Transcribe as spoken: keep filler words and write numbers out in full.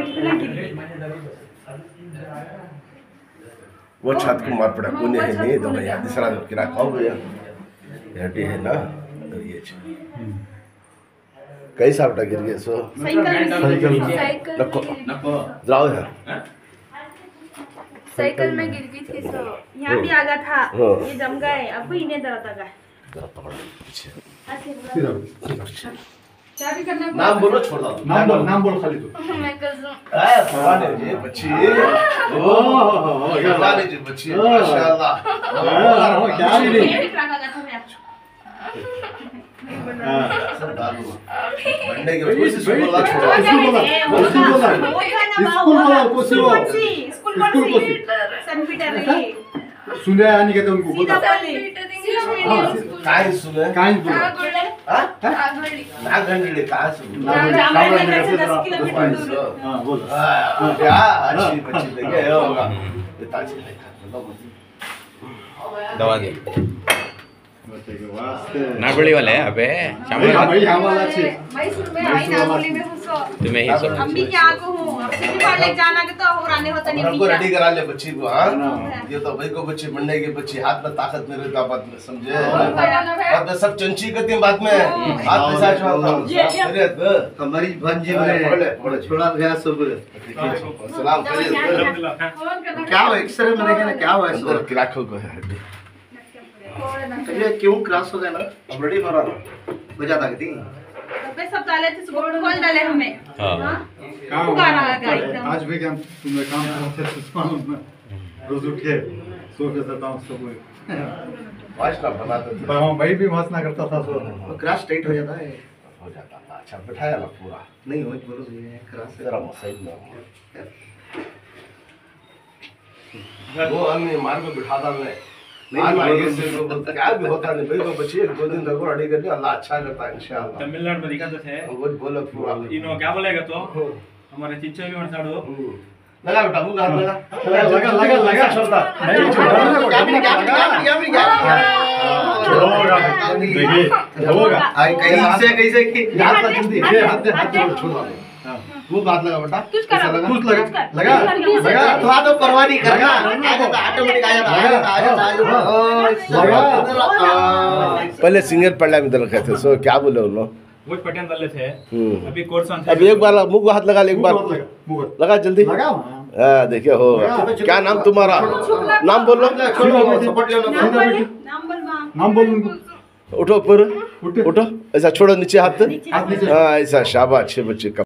वो छत को मार पड़ा कोने है नहीं तो यार दूसरा किरा खाओ गया हटी है ना तो ये कई साल गिर गए सो साइकिल नको नको जाओ है साइकिल में गिर गई थी सो यहाँ भी आ गया था ये जम गए अब भी इन्हें दर्द आ गया जरा पकड़ो पीछे क्या भी करना नाम बोलो छोड़ दो नाम बोल नाम बोल खाली तो मैं कसम आया भगवान जी बच्ची ओ भगवान जी बच्ची माशाल्लाह क्या नहीं बनने के कोशिश बोला छोड़ो स्कूल बोला स्कूल बोला स्कूल बोला स्कूल स्कूल सन पीटर रे सुने आने के तो उनको बोला काय सुने काय बोला हां नागंडी काय सुने हां बोल क्या अच्छी बच्ची लगे होगा इतना अच्छी दवा दे नागोली वाले अबे भाई भाई हमारा छे मैसूर में आई नागोली में घुसो तुम्हें ही सब हम भी क्या को हूं अब सिटी बाहर ले जाना के तो और आने होता नहीं हमको रेडी करा ले बच्ची को हां ये तो भाई को बच्ची बनने की बच्ची हाथ में ताकत मेरे का बात में समझे बात में सब चंची करती है बाद में हाथ में साथ में अरे हमारी भंजे में छोड़ा गया सब सलाम करिए क्या हो एक्सरे में देखे ना क्या हुआ इसको किराखो को है ये क्यों क्रॉस हो गया ना ऑलरेडी मारा बजा था कितनी पे सब डाले थे सुबह खोल डाले हमें हां काम पुकारा लगा एकदम आज भी काम तुमने काम करते सुस्मान में रोज उठे सो के सता हूं सब आज का बनाते थे हां भाई भी मस्त ना करता था सो क्रॉस टाइट हो जाता है हो जाता था अच्छा बैठाया ना पूरा नहीं हो बोलो ये क्रॉस जरा साइड में वो अन्य मार में बिठाता मैं नहीं से क्या भी होता नहीं भाई को बच्चे एक दो दिन तक रेडी करने अल्लाह अच्छा करता है इंशाल्लाह तमिलनाडु में दिखा तो थे वो बोलो पूरा इनो क्या बोलेगा तो हमारे चिच्चे भी मनसाड़ो लगा बेटा मुंह हाथ लगा लगा लगा लगा छोड़ता नहीं छोड़ता क्या भी क्या भी क्या भी क्या होगा देखिए होगा आई कहीं से कैसे कि हाथ लगा जल्दी हाथ हाथ छोड़ वो बात लगा बेटा कुछ करा कुछ लगा लगा लगा थोड़ा तो परवाह नहीं करना आ जाता ऑटोमेटिक आ जाता आ जाता आ जाता पहले सिंगर पढ़ला में रखे थे सो क्या बोले उन लोग वो पटेन वाले थे अभी कोर्स ऑन अब एक बार मुंह को हाथ लगा ले एक बार लगा जल्दी लगा हां देखिए हो क्या नाम तुम्हारा नाम बोल लो सपोर्ट ले लो नाम बोल मां नाम बोल उनको उठो ऊपर उठो ऐसा छोड़ो नीचे हाथ हाथ नीचे हां ऐसा शाबाश अच्छे बच्चे का